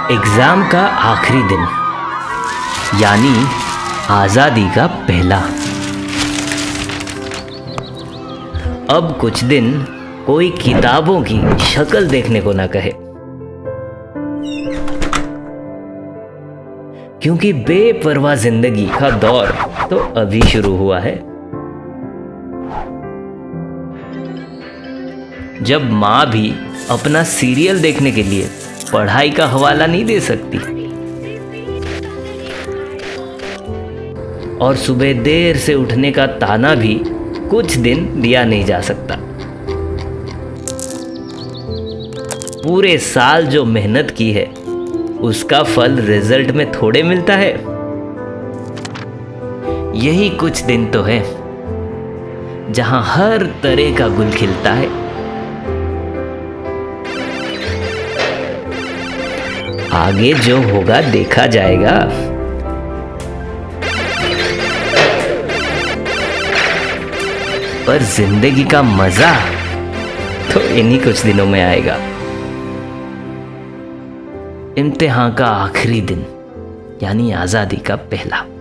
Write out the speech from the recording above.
Exam का आखिरी दिन, यानी आज़ादी का पहला। अब कुछ दिन कोई किताबों की शक्ल देखने को ना कहे, क्योंकि बेपरवाह जिंदगी का दौर तो अभी शुरू हुआ है। जब माँ भी अपना सीरियल देखने के लिए पढ़ाई का हवाला नहीं दे सकती और सुबह देर से उठने का ताना भी कुछ दिन दिया नहीं जा सकता। पूरे साल जो मेहनत की है उसका फल रिजल्ट में थोड़े मिलता है। यही कुछ दिन तो है जहां हर तरह का गुल खिलता है। आगे जो होगा देखा जाएगा। पर जिंदगी का मजा तो इन्हीं कुछ दिनों में आएगा। इम्तिहान का आखिरी दिन, यानी आज़ादी का पहला।